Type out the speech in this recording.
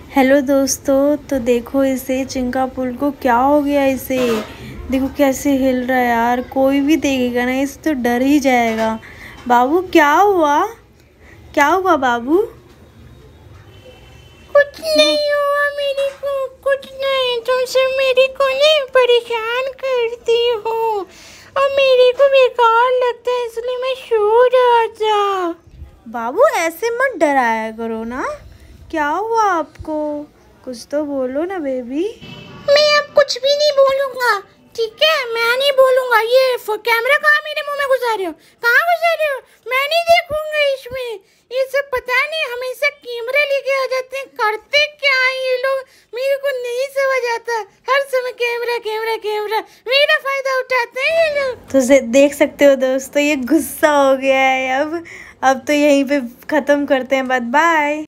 Hello दोस्तों, तो देखो इसे चिंका पुल को क्या हो गया। इसे देखो कैसे हिल रहा है यार। कोई भी देखेगा ना इसे तो डर ही जाएगा। बाबू क्या हुआ, क्या हुआ बाबू? कुछ नहीं हुआ मेरे को, कुछ नहीं। तुम सब मेरे को नहीं परेशान करती हो और मेरे को बेकार लगता है, इसलिए मैं सो रहा था। बाबू ऐसे मत डराया करो ना। क्या हुआ आपको? कुछ तो बोलो ना बेबी। मैं अब कुछ भी नहीं बोलूंगा, ठीक है? मैं नहीं बोलूंगा। ये कैमरा कहाँ मेरे मुंह में घुसा रहे हो? कहाँ घुसा रहे हो? मैं नहीं देखूंगा इसमें। ये सब पता नहीं, हमेशा कैमरे लेके आ जाते हैं। करते क्या है ये लोग, मेरे को नहीं समझ आता। हर समय कैमरा कैमरा कैमरा, मेरा फायदा उठाते हैं ये लोग। तो देख सकते हो दोस्तों, ये गुस्सा हो गया है। अब तो यहीं पे ख़त्म करते हैं बात। बाय।